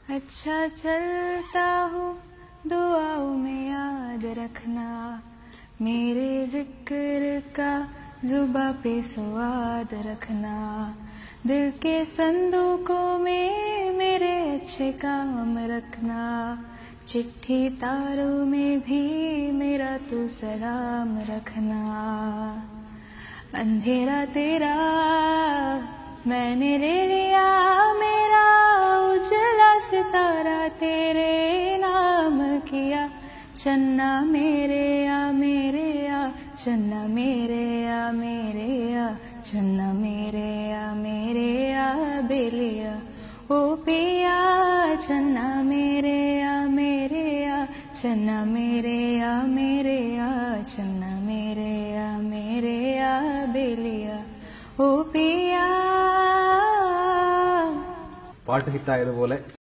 अच्छा चलता हूँ दुआओं में याद रखना, मेरे जिक्र का जुबा पे स्वाद रखना, दिल के संदूकों में मेरे अच्छे काम रखना, चिट्ठी तारों में भी मेरा तू सलाम रखना। अंधेरा तेरा मैंने ले लिया, मेरा उजला सितारा तेरे नाम किया, चन्ना मेरे आ मेरे आ, चन्ना मेरे आ मेरे आ, चन्ना मेरे आ मेरे आ बेलिया ओ पिया, चन्ना मेरे आ मेरे आ, चन्ना मेरे आ मेरे आ, चन्ना मेरे आ मेरे आ बेलिया ओ पिया. പാട്ട് ഹിറ്റായതുപോലെ